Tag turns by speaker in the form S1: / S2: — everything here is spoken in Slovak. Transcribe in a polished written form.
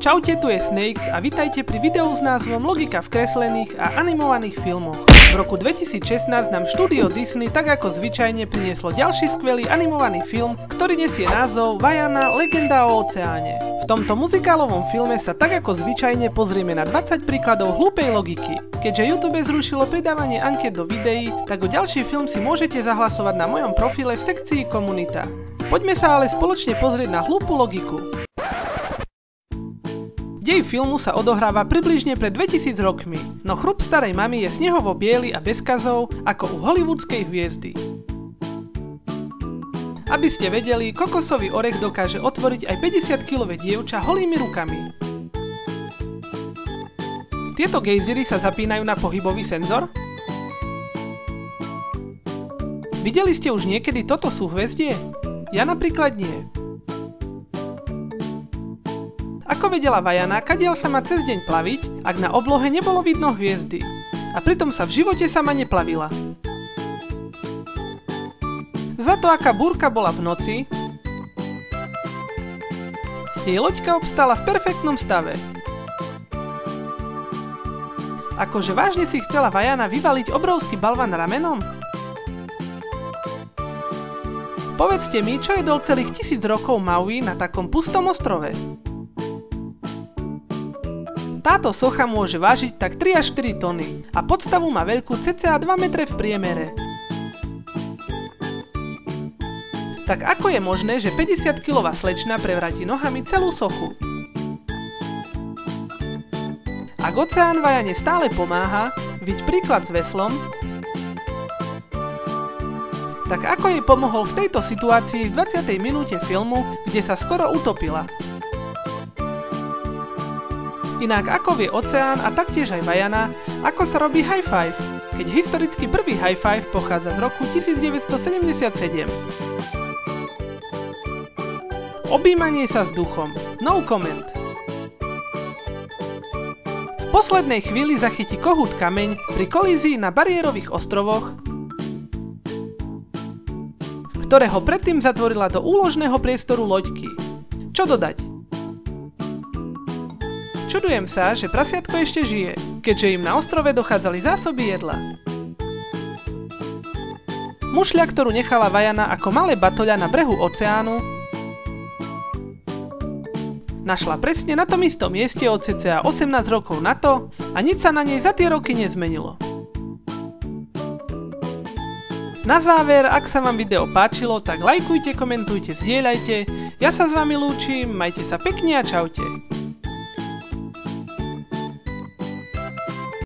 S1: Čaute, tu je Snakes a vitajte pri videu s názvom Logika v kreslených a animovaných filmoch. V roku 2016 nám štúdio Disney tak ako zvyčajne prinieslo ďalší skvelý animovaný film, ktorý nesie názov Vaiana, legenda o oceáne. V tomto muzikálovom filme sa tak ako zvyčajne pozrieme na 20 príkladov hlúpej logiky. Keďže YouTube zrušilo pridávanie anket do videí, tak o ďalší film si môžete zahlasovať na mojom profile v sekcii Komunita. Poďme sa ale spoločne pozrieť na hlúpu logiku. Dej filmu sa odohráva približne pred 2000 rokmi, no chrup starej mamy je snehovo-biely a bez kazov ako u hollywoodskej hviezdy. Aby ste vedeli, kokosový orech dokáže otvoriť aj 50-kilové dievča holými rukami. Tieto gejziry sa zapínajú na pohybový senzor? Videli ste už niekedy toto súhvezdie? Ja napríklad nie. Ako vedela Vaiana, kadiaľ sa má cez deň plaviť, ak na oblohe nebolo vidno hviezdy? A pritom sa v živote sama neplavila. Za to, aká búrka bola v noci, jej loďka obstála v perfektnom stave. Akože vážne si chcela Vaiana vyvaliť obrovský balvan ramenom? Povedzte mi, čo jedol celých 1000 rokov Maui na takom pustom ostrove? Táto socha môže vážiť tak 3 až 4 tony a podstavu má veľkú cca 2 metre v priemere. Tak ako je možné, že 50-kilová slečna prevráti nohami celú sochu? Ak oceán Vaiane stále pomáha, viď príklad s veslom, tak ako jej pomohol v tejto situácii v 20. minúte filmu, kde sa skoro utopila? Inak ako vie oceán a taktiež aj Vaiana, ako sa robí high five, keď historicky prvý high five pochádza z roku 1977. Objímanie sa s duchom. No comment. V poslednej chvíli zachytí kohút kameň pri kolízii na bariérových ostrovoch, ktorého predtým zatvorila do úložného priestoru loďky. Čo dodať? Čudujem sa, že prasiatko ešte žije, keďže im na ostrove dochádzali zásoby jedla. Mušľa, ktorú nechala Vaiana ako malé batoľa na brehu oceánu, našla presne na tom istom mieste od cca 18 rokov na to a nič sa na nej za tie roky nezmenilo. Na záver, ak sa vám video páčilo, tak lajkujte, komentujte, zdieľajte. Ja sa s vami lúčim, majte sa pekne a čaute.